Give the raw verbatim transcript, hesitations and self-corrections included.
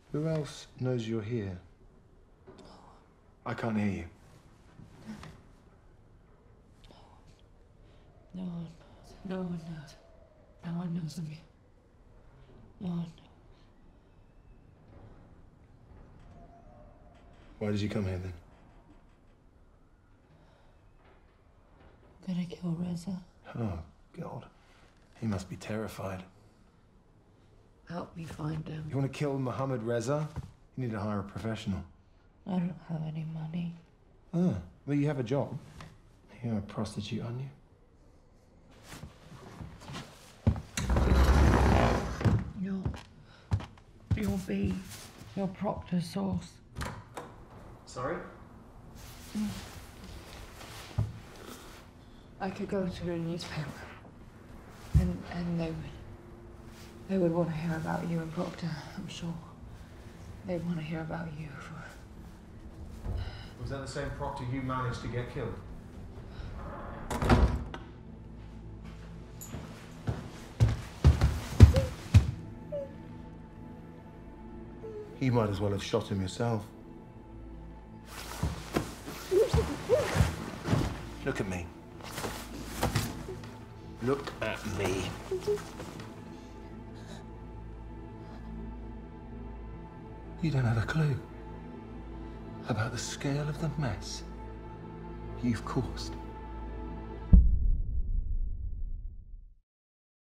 Who else knows you're here? I can't hear you. No one. No one knows. No one knows of me. No one. Why did you come here then? I'm gonna kill Reza. Oh, God. He must be terrified. Help me find him. You want to kill Mohammed Reza? You need to hire a professional. I don't have any money. Oh, well, you have a job. You're a prostitute, aren't you? You'll... You'll be your Proctor source. Sorry? Mm. I could go to a newspaper and, and they would... They would want to hear about you and Proctor, I'm sure. They'd want to hear about you for... Was that the same Proctor you managed to get killed? You might as well have shot him yourself. Look at me. Look at me. You don't have a clue about the scale of the mess you've caused.